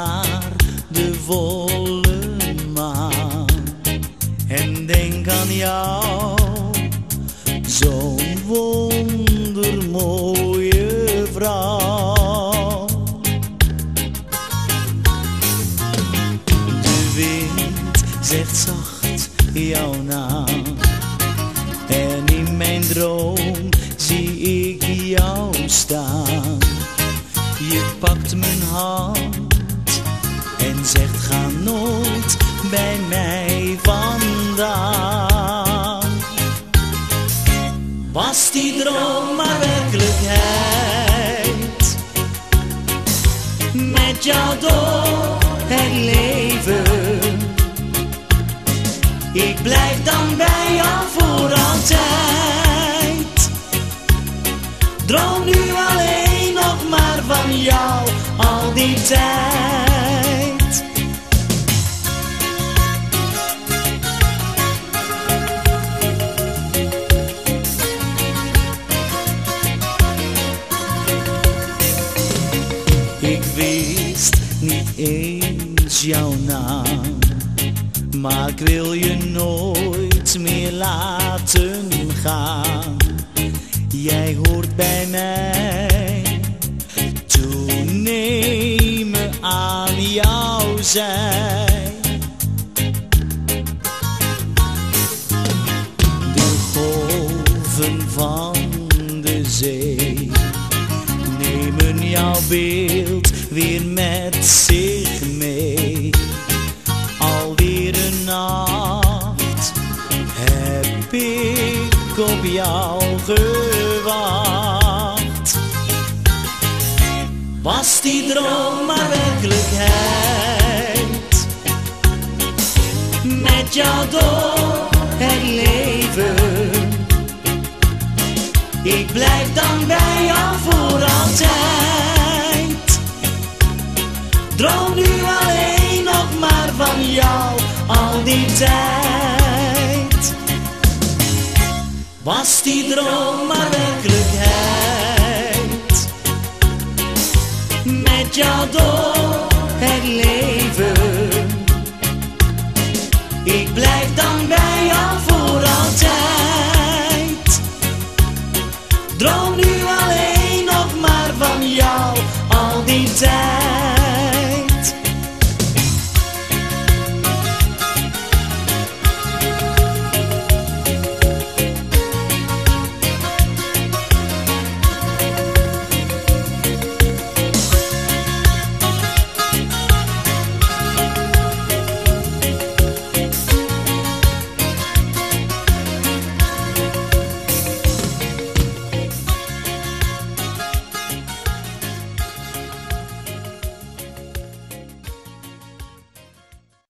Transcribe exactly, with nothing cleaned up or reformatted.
naar de volle maan en denk aan jou, zo'n wondermooie vrouw. De wind zegt zacht jouw naam en in mijn droom zie ik jou staan. Je pakt mijn hand en zegt ga nooit bij mij vandaan. Was die droom maar werkelijkheid, met jou door het leven. Ik blijf dan bij jou voor altijd. Droom nu alleen nog maar van jou al die tijd. Ik wist niet eens jouw naam, maar ik wil je nooit meer laten gaan. Jij hoort bij mij, toen neem me aan jouw zij. De golven van de zee nemen jouw beeld weer met zich mee. Alweer een nacht heb ik op jou gewacht. Was die droom maar werkelijkheid, met jou door het leven. Ik blijf dan bij jou voor altijd. Droom nu alleen nog maar van jou al die tijd. Was die droom maar werkelijkheid, met jou door het leven.